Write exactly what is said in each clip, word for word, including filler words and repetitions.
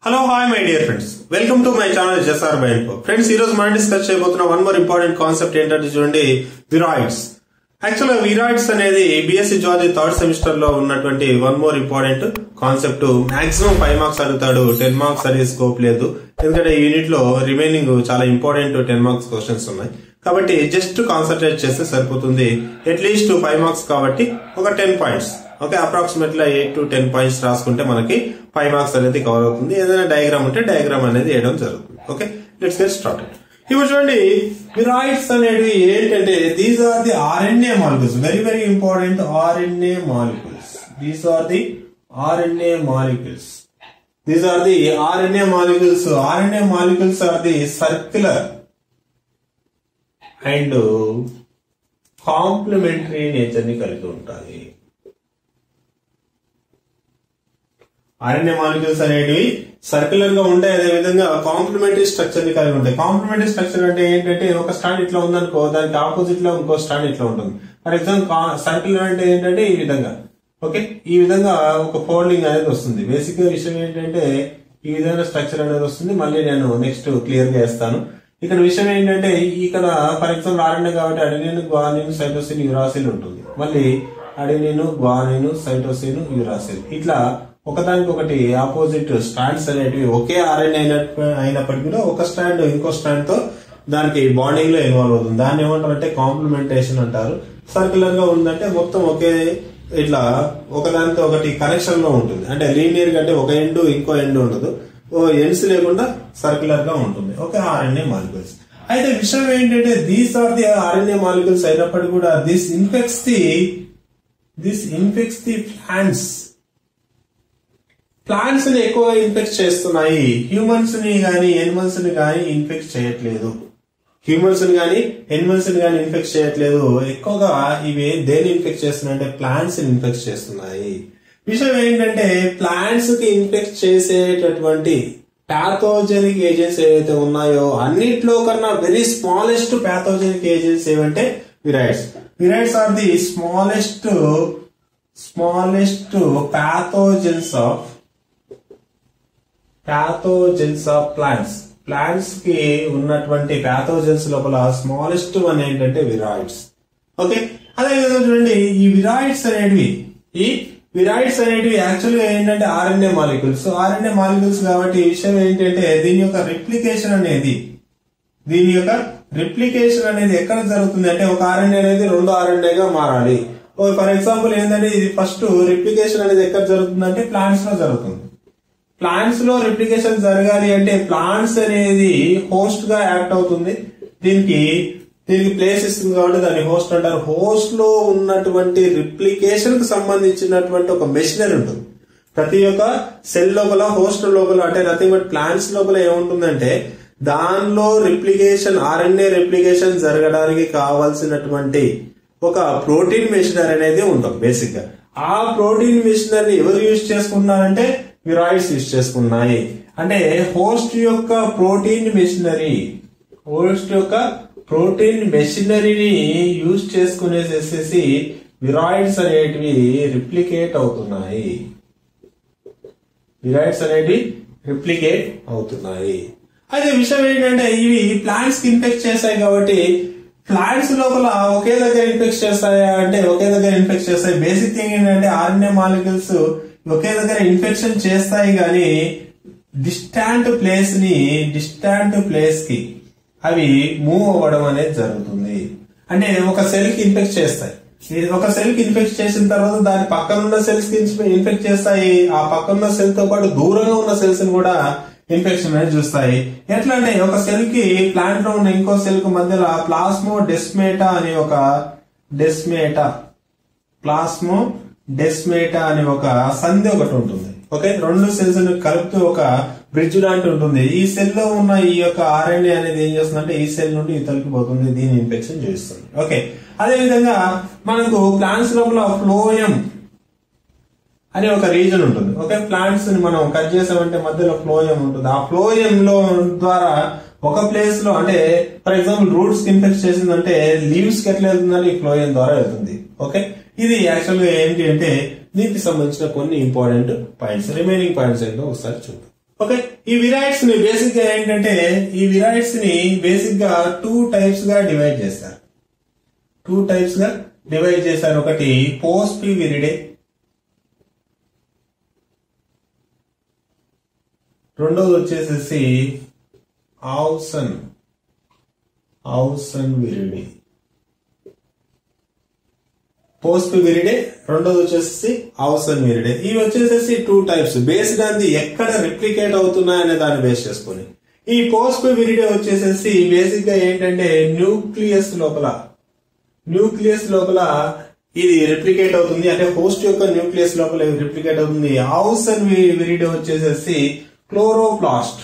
Hello, hi my dear friends. Welcome to my channel H S R by Info. Friends, ఈ రోజు మనం discuss చేయబోతున్న one more important concept ఏంటంటే చూడండి, విరాయిడ్స్. యాక్చువల్గా విరాయిడ్స్ అనేది బిఎస్సి జువాలజీ థర్డ్ సెమిస్టర్ లో ఉన్నటువంటి one more important concept. Maximum five marks అడుగుతాడు, టెన్ మార్క్స్ అనే స్కోప్ లేదు. ఎందుకంటే ఈ యూనిట్ లో రిమైనింగ్ చాలా ఇంపార్టెంట్ టెన్ మార్క్స్ క్వశ్చన్స్ ఉన్నాయి. కాబట్టి జస్ట్ కాన్సన్ట్రేట్ చేస్తే సరిపోతుంది. అట్లీస్ట్ ఫైవ్ మార్క్స్ కాబట్టి ఒక ten points, okay, approximately eight to ten points రాసుకుంటే మనకి ఫైవ్ మార్క్స్ అనేది కవర్ అవుతుంది. ఏదైనా డయాగ్రామ్ ఉంటే డయాగ్రామ్ అనేది వేయడం జరుగుతుంది. Okay, let's get started. ఇప్పుడు చూడండి, విరాయిడ్స్ అనేవి ఏంటంటే these are the RNA molecules. Very very important, RNA molecules. These are the RNA molecules. These are the RNA molecules. RNA molecules are the circular and complementary nature ని కలిగి ఉంటాయి. RNA molecules అనేవి circular గా ఉంటాయి, అదే విధంగా complementary structure ని కలిగి ఉంటాయి. కాంప్లిమెంటరీ స్ట్రక్చర్ అంటే ఏంటంటే ఒక స్టాండ్ ఇట్లా ఉందనుకో, దానికి ఆపోజిట్ లో ఇంకో స్టాండ్ ఇట్లా ఉంటుంది. ఫర్ ఎగ్జాంపుల్ సర్క్యులర్ అంటే ఏంటంటే ఈ విధంగా, ఓకే, ఈ విధంగా ఒక ఫోల్డింగ్ అనేది వస్తుంది. బేసిక్ గా విషయం ఏంటంటే ఈ విధంగా స్ట్రక్చర్ అనేది వస్తుంది. మళ్ళీ నేను నెక్స్ట్ క్లియర్ గా వేస్తాను. ఇక్కడ విషయం ఏంటంటే ఇక్కడ ఫర్ ఎగ్జాంపుల్ ఆర్ఎన్ఏ కాబట్టి అడినిన్, గ్వానిన్, సైటోసిన్, యూరాసిల్ ఉంటుంది. మళ్ళీ అడినిన్, గ్వానిన్, సైటోసిన్, యూరాసిల్ ఇట్లా ఒకదానికి ఒకటి ఆపోజిట్ స్ట్రాండ్స్ అనేటివి ఒకే ఆర్ఎన్ఏ అయినప్పటికీ కూడా ఒక స్ట్రాండ్ ఇంకో స్ట్రాండ్ తో దానికి బాండింగ్ లో ఇన్వాల్వ్ అవుతుంది. దాన్ని ఏమంటారంటే కాంప్లిమెంటేషన్ అంటారు. సర్క్యులర్ గా ఉందంటే మొత్తం ఒకే ఇట్లా ఒకదానితో ఒకటి కనెక్షన్ లో ఉంటుంది. అంటే లీనియర్ గా అంటే ఒక ఎండ్ ఇంకో ఎండ్ ఉండదు, ఓ ఎండ్స్ లేకుండా సర్క్యులర్ గా ఉంటుంది. Okay, RNA molecules. అయితే విషయం ఏంటంటే these are the RNA molecules అయినప్పటికీ కూడా this infects the this infects the plants. Plants ని ఎక్కువగా ఇన్ఫెక్ట్ చేస్తున్నాయి. హ్యూమన్స్ ని గానీ ఎనిమల్స్ ని గానీ ఇన్ఫెక్ట్ చేయట్లేదు. హ్యూమన్స్ ని గానీ ఎనిమల్స్ ని గానీ ఇన్ఫెక్ట్ చేయట్లేదు. ఎక్కువగా ఇవి దేని ఇన్ఫెక్ట్ చేస్తున్నాయి అంటే ప్లాంట్స్ ని ఇన్ఫెక్ట్ చేస్తున్నాయి. విషయం ఏంటంటే ప్లాంట్స్ కి ఇన్ఫెక్ట్ చేసేటటువంటి ప్యాథోజెనిక్ ఏజెంట్స్ ఏవైతే ఉన్నాయో అన్నిట్లో కన్నా వెరీ స్మాలెస్ట్ ప్యాథోజెనిక్ ఏజెంట్స్ ఏవంటే viroids. Viroids are the smallest smallest pathogens of pathogens of plants. Plants కి ఉన్నటువంటి ప్యాథోజెన్స్ లోపల స్మాలెస్ట్ వన్ ఏంటంటే విరాయిడ్స్. ఓకే, అదేవిధంగా చూడండి, ఈ విరాయిడ్స్ అనేటివి ఈ విరాయిడ్స్ అనేటివి యాక్చువల్గా ఏంటంటే ఆర్ఎన్ఏ మాలిక్యూల్స్. ఆర్ఎన్ఏ మాలిక్యూల్స్ కాబట్టి ఈ విషయం ఏంటంటే దీని యొక్క రిప్లికేషన్ అనేది దీని యొక్క రిప్లికేషన్ అనేది ఎక్కడ జరుగుతుంది అంటే ఒక ఆర్ఎన్ఏ అనేది రెండో ఆర్ఎన్ఏగా మారాలి. ఫర్ ఎగ్జాంపుల్ ఏంటంటే ఇది ఫస్ట్ రిప్లికేషన్ అనేది ఎక్కడ జరుగుతుంది అంటే ప్లాంట్స్ లో జరుగుతుంది. ప్లాంట్స్ లో రిప్లికేషన్ జరగాలి అంటే ప్లాంట్స్ అనేది హోస్ట్ గా యాక్ట్ అవుతుంది. దీనికి దీనికి ప్లేస్ ఇస్తుంది కాబట్టి దాన్ని హోస్ట్ అంటారు. హోస్ట్ లో ఉన్నటువంటి రిప్లికేషన్ కు సంబంధించినటువంటి ఒక మెషినరీ ఉంటుంది. ప్రతి ఒక్క సెల్ లోపల హోస్ట్ లోపల అంటే నథింగ్ బట్ ప్లాంట్స్ లోపల ఏముంటుందంటే దానిలో రిప్లికేషన్ ఆర్ఎన్ఏ రిప్లికేషన్ జరగడానికి కావాల్సినటువంటి ఒక ప్రోటీన్ మెషినరీ అనేది ఉంటుంది. బేసిక్ గా ఆ ప్రోటీన్ మెషినరీ ఎవరు యూజ్ చేసుకుంటున్నారంటే విరాయిడ్స్ యూజ్ చేసుకున్నాయి. అంటే హోస్ట్ యొక్క ప్రోటీన్ మెషినరీ హోస్ట్ యొక్క ప్రోటీన్ మెషినరీని యూజ్ చేసుకునేసేసి విరాయిడ్స్ అనేటివి రిప్లికేట్ అవుతున్నాయి. విరాయిడ్స్ అనేటివి రిప్లికేట్ అవుతున్నాయి. అయితే విషయం ఏంటంటే ఇవి ప్లాంట్స్ కి ఇన్ఫెక్ట్ చేస్తాయి కాబట్టి ప్లాంట్స్ లోపల ఒకే దగ్గర ఇన్ఫెక్ట్ చేస్తాయా అంటే ఒకే దగ్గర ఇన్ఫెక్ట్ చేస్తాయి. బేసిక్ థింగ్ ఏంటంటే ఆర్ఎన్ఏ మాలిక్యూల్స్ ఒకే దగ్గర ఇన్ఫెక్షన్ చేస్తాయి కానీ డిస్టాంట్ ప్లేస్ ని డిస్టాంట్ ప్లేస్ కి అవి మూవ్ అవ్వడం అనేది జరుగుతుంది. అంటే ఒక సెల్ కి ఇన్ఫెక్ట్ చేస్తాయి. ఒక సెల్ కి ఇన్ఫెక్ట్ చేసిన తర్వాత దాని పక్కన ఉన్న సెల్స్ కి ఇన్ఫెక్ట్ చేస్తాయి. ఆ పక్కన ఉన్న సెల్ తో పాటు దూరంగా ఉన్న సెల్స్ ని కూడా ఇన్ఫెక్షన్ అనేది చూస్తాయి. ఎట్లా అంటే ఒక సెల్ కి ప్లాంట్ లో ఉన్న ఇంకో సెల్ కు మధ్యలో ప్లాస్మో డెస్మేటా అనే ఒక డెస్మేటా ప్లాస్మో డెస్మేటా అనే ఒక సంధి ఒకటి ఉంటుంది. ఓకే, రెండు సెల్స్ కలుపుతూ ఒక బ్రిడ్జ్ లాంటి ఉంటుంది. ఈ సెల్ లో ఉన్న ఈ యొక్క ఆర్ఎన్ఏ అనేది ఏం చేస్తుందంటే ఈ సెల్ నుండి ఇతరులకి పోతుంది, దీని ఇన్ఫెక్షన్ చేస్తుంది. ఓకే, అదే విధంగా మనకు ప్లాంట్స్ లోపల ఫ్లోయం అనే ఒక రీజన్ ఉంటుంది. ఓకే, ప్లాంట్స్ ని మనం కట్ చేసామంటే మధ్యలో ఫ్లోయం ఉంటుంది. ఆ ఫ్లోయం లో ద్వారా ఒక ప్లేస్ లో అంటే ఫర్ ఎగ్జాంపుల్ రూట్స్ కి ఇన్ఫెక్ట్ చేసిందంటే లీవ్స్ కి ఎట్లా వెళ్తుందంటే ఈ ఫ్లోయం ద్వారా వెళ్తుంది. ఓకే, ఇది యాక్చువల్ గా ఏంటి అంటే దీనికి సంబంధించిన కొన్ని ఇంపార్టెంట్ పాయింట్స్. రిమైనింగ్ పాయింట్స్ ఏంటో ఒకసారి చూద్దాం. ఓకే, ఈ విరాయిడ్స్ ని బేసిక్ గా ఏంటంటే ఈ విరాయిడ్స్ ని బేసిక్ గా టూ టైప్స్ గా డివైడ్ చేస్తారు టూ టైప్స్ గా డివైడ్ చేశారు. ఒకటి పోస్ట్ విరిడే, రెండోది వచ్చేసేసి Avsunviroidae Avsunviroidae. Pospiviroidae, రెండోది వచ్చేసి ఆవ్సన్ విరిడే. ఇవి వచ్చేసేసి two types based on the ఎక్కడ రిప్లికేట్ అవుతున్నాయనే దాన్ని బేస్ చేసుకుని. ఈ పోస్ట్ విరిడే వచ్చేసేసి బేసిక్ గా ఏంటంటే న్యూక్లియస్ లోపల న్యూక్లియస్ లోపల ఇది రిప్లికేట్ అవుతుంది, అంటే హోస్ట్ యొక్క న్యూక్లియస్ లోపల రిప్లికేట్ అవుతుంది. ఆవ్సన్ విరిడే వచ్చేసేసి క్లోరోప్లాస్ట్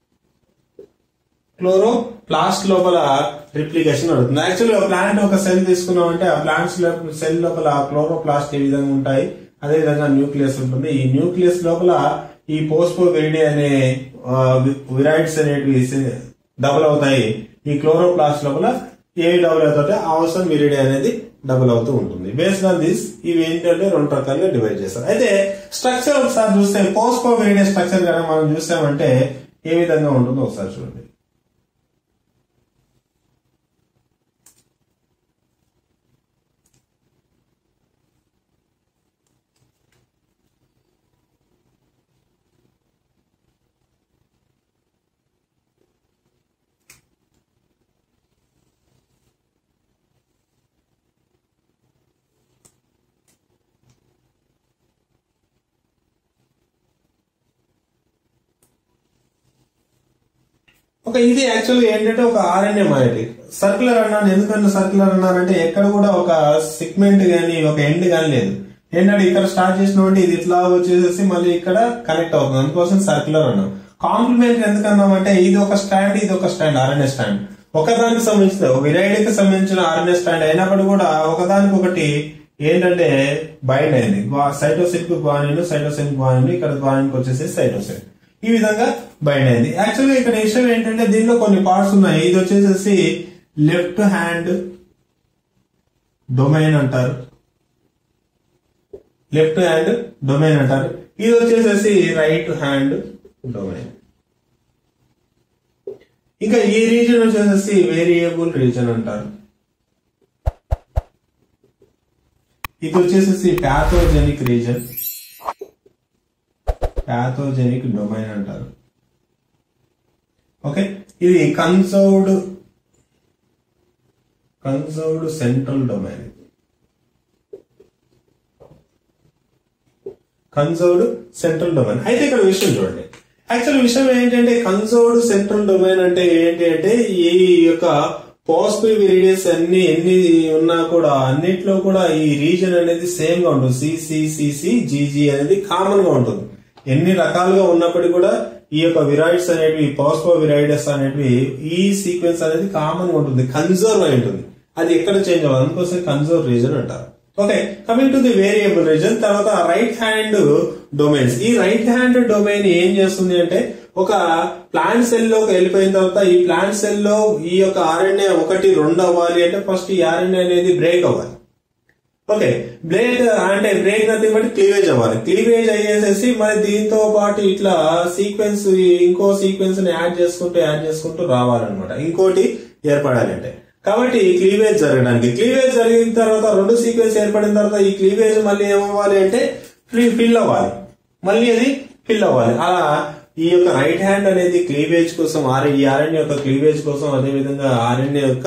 క్లోరోప్లాస్ట్ లోపల రిప్లికేషన్ అవుతుంది. యాక్చువల్లీ ఒక ప్లాంట్ ఒక సెల్ తీసుకున్నాం అంటే ఆ ప్లాంట్స్ సెల్ లోపల క్లోరోప్లాస్ట్ ఏ విధంగా ఉంటాయి, అదే విధంగా న్యూక్లియస్ ఉంటుంది. ఈ న్యూక్లియస్ లోపల ఈ పోస్పో విరిడే అనే విరాయిడ్స్ అనేటివి డబుల్ అవుతాయి. ఈ క్లోరోప్లాస్ట్ లోపల ఏవి డబుల్ అవుతాయి, ఆవ్సన్ విరిడే అనేది డబుల్ అవుతూ ఉంటుంది. బేస్డ్ ఆన్ దిస్ ఇవి ఏంటంటే రెండు రకాలుగా డివైడ్ చేస్తారు. అయితే స్ట్రక్చర్ ఒకసారి చూస్తే పోస్పో విరిడే స్ట్రక్చర్ కనుక మనం చూసామంటే ఏ విధంగా ఉంటుందో ఒకసారి చూడండి. ఒక ఇది యాక్చువల్గా ఏంటంటే ఒక ఆర్ఎన్ఏ మాలిక్యూల్. సర్క్యులర్ అన్నాను, ఎందుకన్నా సర్క్యులర్ అన్నారంటే ఎక్కడ కూడా ఒక సెగ్మెంట్ గానీ ఒక ఎండ్ గానీ లేదు. ఏంటంటే ఇక్కడ స్టార్ట్ చేసినటువంటి ఇది ఇట్లా వచ్చేసేసి మళ్ళీ ఇక్కడ కనెక్ట్ అవుతుంది, అందుకోసం సర్క్యులర్ అన్నాం. కాంప్లిమెంటరీ ఎందుకన్నామంటే ఇది ఒక స్టాండ్, ఇది ఒక స్టాండ్, ఆర్ఎన్ఏ స్టాండ్. ఒకదానికి సంబంధించిన విరైడ్ కి సంబంధించిన ఆర్ఎన్ఏ స్టాండ్ అయినప్పుడు కూడా ఒకదానికి ఒకటి ఏంటంటే బైండ్ అయింది. సైటోసిన్ కు గ్వానిన్, సైటోసిన్ గ్వానిన్, ఇక్కడ గ్వానిన్ వచ్చేసి సైటోసిన్, ఈ విధంగా బైండ్ అయింది. యాక్చువల్గా ఇక్కడ విషయం ఏంటంటే దీనిలో కొన్ని పార్ట్స్ ఉన్నాయి. ఇది వచ్చేసేసి లెఫ్ట్ హ్యాండ్ డొమైన్ అంటారు, లెఫ్ట్ హ్యాండ్ డొమైన్ అంటారు. ఇది వచ్చేసేసి రైట్ హ్యాండ్ డొమైన్. ఇంకా ఈ రీజన్ వచ్చేసేసి వేరియబుల్ రీజన్ అంటారు. ఇది వచ్చేసేసి ప్యాథోజెనిక్ రీజన్, ప్యాథోజెనిక్ డొమైన్ అంటారు. ఓకే, ఇది conserved conserved central domain, conserved central domain. అయితే ఇక్కడ విషయం చూడండి, యాక్చువల్ విషయం ఏంటంటే కన్సర్వ్డ్ సెంట్రల్ డొమైన్ అంటే ఏంటి అంటే ఈ యొక్క పోస్టివ్ విరిడేస్ అన్ని ఎన్ని ఉన్నా కూడా అన్నిట్లో కూడా ఈ రీజన్ అనేది సేమ్ గా ఉంటుంది. సిసిసిసి జీజీ అనేది కామన్ గా ఉంటుంది. ఎన్ని రకాలుగా ఉన్నప్పటికీ కూడా ఈ యొక్క విరాయిడ్స్ అనేవి పోస్పో విరాయిడస్ అనేవి ఈ సీక్వెన్స్ అనేది కామన్ గా ఉంటుంది, కన్సర్వ్ అయి ఉంటుంది. అది ఎక్కడ చేంజ్ అవ్వదు, అందుకోసం కన్సర్వ్ రీజన్ అంటారు. Okay, coming to the variable region. తర్వాత రైట్ హ్యాండ్ డొమైన్స్. ఈ రైట్ హ్యాండ్ డొమైన్ ఏం చేస్తుంది అంటే ఒక ప్లాంట్ సెల్ లోకి వెళ్ళిపోయిన తర్వాత ఈ ప్లాంట్ సెల్ లో ఈ యొక్క ఆర్ఎన్ఏ ఒకటి రెండు అవ్వాలి అంటే ఫస్ట్ ఈ ఆర్ఎన్ఏ అనేది బ్రేక్ అవ్వాలి. ఓకే, బ్రేక్ అంటే బ్రేక్ నథింగ్ బట్ క్లీవేజ్ అవ్వాలి. క్లీవేజ్ అయ్యేసేసి మరి దీంతో పాటు ఇట్లా సీక్వెన్స్ ఇంకో సీక్వెన్స్ ని యాడ్ చేసుకుంటూ యాడ్ చేసుకుంటూ రావాలన్నమాట, ఇంకోటి ఏర్పడాలి అంటే. కాబట్టి క్లీవేజ్ జరగడానికి, క్లీవేజ్ జరిగిన తర్వాత రెండు సీక్వెన్స్ ఏర్పడిన తర్వాత ఈ క్లీవేజ్ మళ్ళీ ఏమవ్వాలి అంటే ఫిల్ అవ్వాలి, మళ్ళీ అది ఫిల్ అవ్వాలి. అలా ఈ యొక్క రైట్ హ్యాండ్ అనేది క్లీవేజ్ కోసం, ఈ ఆర్ఎన్ఏ యొక్క క్లీవేజ్ కోసం, అదే విధంగా ఆర్ఎన్ఏ యొక్క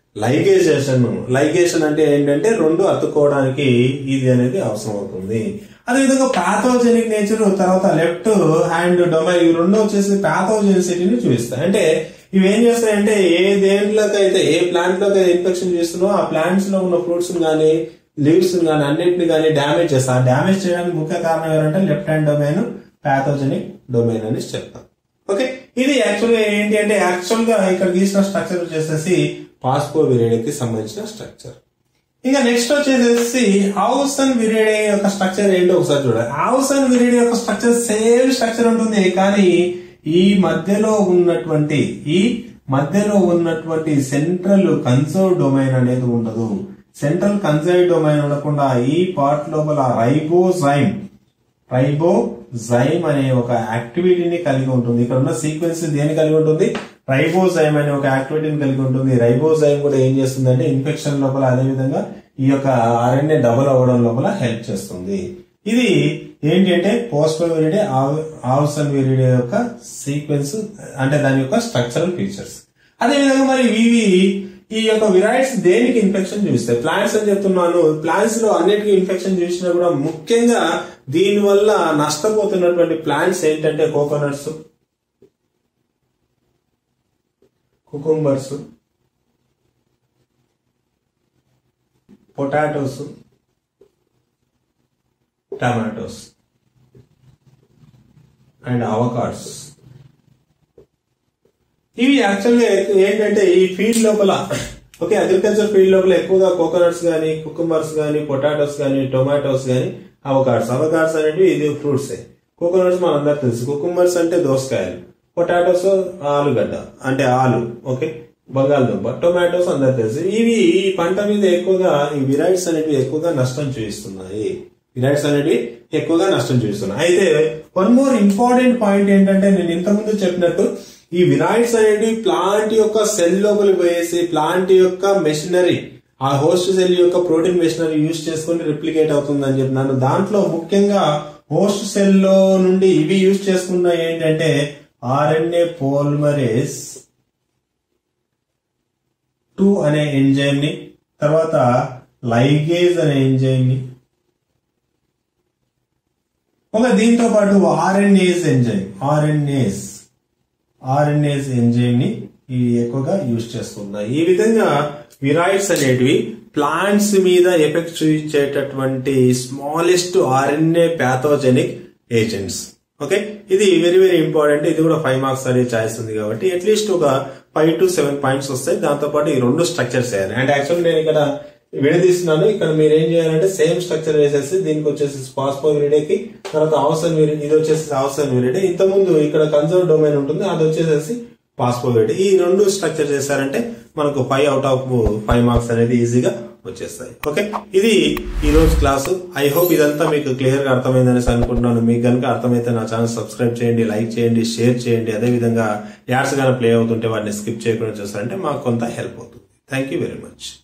లైగేషన్. లైగేషన్ అంటే ఏంటంటే రెండు అతుక్కోవడానికి ఇది అనేది అవసరం అవుతుంది. అదేవిధంగా పాథోజెనిక్ నేచర్, తర్వాత లెఫ్ట్ హ్యాండ్ డొమైన్, ఇవి రెండు వచ్చేసి పాథోజెనిసిటీని చూపిస్తాయి. అంటే ఇవి ఏం చేస్తాయంటే ఏ దేంట్లోకైతే ఏ ప్లాంట్ లోకి అయితే ఇన్ఫెక్షన్ చేస్తున్నారో ఆ ప్లాంట్స్ లో ఉన్న ఫ్రూట్స్ గానీ లీవ్స్ గానీ అన్నింటిని కానీ డామేజ్ చేస్తారు. ఆ డామేజ్ చేయడానికి ముఖ్య కారణం ఎవరంటే left hand domain, pathogenic domain అని చెప్తాం. ఓకే, ఇది యాక్చువల్ గా ఏంటి అంటే యాక్చువల్ గా ఇక్కడ గీసిన స్ట్రక్చర్ వచ్చేసేసి పాస్పో విరిడే కి సంబంధించిన స్ట్రక్చర్. ఇంకా నెక్స్ట్ వచ్చేసేసి ఆవ్సన్ విరిడే యొక్క స్ట్రక్చర్ ఏంటో ఒకసారి చూడాలి. ఆవ్సన్ విరిడే యొక్క స్ట్రక్చర్ సేమ్ స్ట్రక్చర్ ఉంటుంది, కానీ ఈ మధ్యలో ఉన్నటువంటి ఈ మధ్యలో ఉన్నటువంటి సెంట్రల్ కన్సర్వ్ డొమైన్ అనేది ఉండదు. సెంట్రల్ కన్సర్వ్ డొమైన్ ఉండకుండా ఈ పార్ట్ లోపల రైబోజైమ్ రైబో జైమ్ అనే ఒక యాక్టివిటీని కలిగి ఉంటుంది. ఇక్కడ ఉన్న సీక్వెన్స్ దేని కలిగి ఉంటుంది? రైబోజైమ్ అనే ఒక యాక్టివిటీని కలిగి ఉంటుంది. రైబోజైమ్ కూడా ఏం చేస్తుందంటే ఇన్ఫెక్షన్ లోపల అదే విధంగా ఈ యొక్క ఆర్ఎన్ఏ డబుల్ అవ్వడం లోపల హెల్ప్ చేస్తుంది. ఇది ఏంటంటే పోస్టోవిరిడే ఆవ్సన్ విరిడే యొక్క సీక్వెన్స్ అంటే దాని యొక్క స్ట్రక్చరల్ ఫీచర్స్. అదే విధంగా మరి ఇవి ఈ యొక్క విరాయిడ్స్ దేనికి ఇన్ఫెక్షన్ చూపిస్తాయి? ప్లాంట్స్ అని చెప్తున్నాను. ప్లాంట్స్ లో అన్నిటికీ ఇన్ఫెక్షన్ చూసినా కూడా ముఖ్యంగా దీని వల్ల నష్టపోతున్నటువంటి ప్లాంట్స్ ఏంటంటే coconuts, cucumbers, potatoes, tomatoes and avocados. ఇవి యాక్చువల్గా ఏంటంటే ఈ ఫీల్డ్ లోపల ఓకే అగ్రికల్చర్ ఫీల్డ్ లోపల ఎక్కువగా కోకోనట్స్ గానీ, కుకుంబర్స్ గానీ, పొటాటోస్ గానీ, టొమాటోస్ గానీ, అవకాడోస్. అవకాడోస్ అనేవి ఇది ఫ్రూట్స్. కోకోనట్స్ మనందరికి తెలుసు. కుకుంబర్స్ అంటే దోసకాయలు, పొటాటోస్ ఆలుగడ్డ అంటే ఆలు, ఓకే బంగాళదుంప, టొమాటోస్ అందరికి తెలుసు. ఇవి ఈ పంట మీద ఎక్కువగా ఈ విరాయిడ్స్ అనేవి ఎక్కువగా నష్టం చూపిస్తున్నాయి. విరాయిడ్స్ అనేవి ఎక్కువగా నష్టం చూపిస్తున్నాయి. అయితే వన్ మోర్ ఇంపార్టెంట్ పాయింట్ ఏంటంటే నేను ఇంతకుముందు చెప్పినట్టు ఈ విరాయిడ్స్ అనేవి ప్లాంట్ యొక్క సెల్ లోపలికి పోయేసి ప్లాంట్ యొక్క మెషినరీ ఆ హోస్ట్ సెల్ యొక్క ప్రోటీన్ మెషినరీ యూజ్ చేసుకుని రిప్లికేట్ అవుతుందని చెప్పినాను. దాంట్లో ముఖ్యంగా హోస్ట్ సెల్ లో నుండి ఇవి యూజ్ చేసుకున్న ఏంటంటే ఆర్ఎన్ఏ పోలిమరేస్ టూ అనే ఎంజైమ్ ని, తర్వాత లైగేజ్ అనే ఎంజైమ్ ని, ఒక దీంతో పాటు RNase enzyme RNase RNase enzyme ని ఇవి ఎక్కువగా యూజ్ చేస్తున్నాయి. ఈ విధంగా విరాయిడ్స్ అనేటివి ప్లాంట్స్ మీద ఎఫెక్ట్ చూపించేటటువంటి smallest RNA pathogenic agents. Okay ఇది వెరీ వెరీ ఇంపార్టెంట్. ఇది కూడా ఫైవ్ మార్క్స్ అనేది ఛాయిస్ ఉంది కాబట్టి అట్లీస్ట్ ఒక ఫైవ్ టు సెవెన్ పాయింట్స్ వస్తాయి. దాంతో పాటు ఈ రెండు స్ట్రక్చర్స్ వేయాలి. అండ్ యాక్చువల్లీ నేను ఇక్కడ విడదీస్తున్నాను. ఇక్కడ మీరు ఏం చేయాలంటే సేమ్ స్ట్రక్చర్ వేసేసి దీనికి వచ్చేసి ఫాస్ఫోవిరిడేకి, తర్వాత ఆవ్సన్ విరిడే, ఇది వచ్చేసి ఆవ్సన్ విరిడే. ఇంతకుముందు ఇక్కడ కన్జర్వ్ డొమైన్ ఉంటుంది, అది వచ్చేసేసి ఫాస్ఫోవిరిడే. ఈ రెండు స్ట్రక్చర్ చేశారంటే మనకు five out of five marks అనేది ఈజీగా వచ్చేస్తాయి. ఓకే ఇది ఈ రోజు క్లాసు. ఐ హోప్ ఇదంతా మీకు క్లియర్ గా అర్థమైందనేసి అనుకుంటున్నాను. మీకు కనుక అర్థమైతే నా ఛానల్ సబ్స్క్రైబ్ చేయండి, లైక్ చేయండి, షేర్ చేయండి. అదే విధంగా యాడ్స్ గానే ప్లే అవుతుంటే వాటిని స్కిప్ చేయకుండా చూస్తారంటే మాకు కొంత హెల్ప్ అవుతుంది. Thank you very much.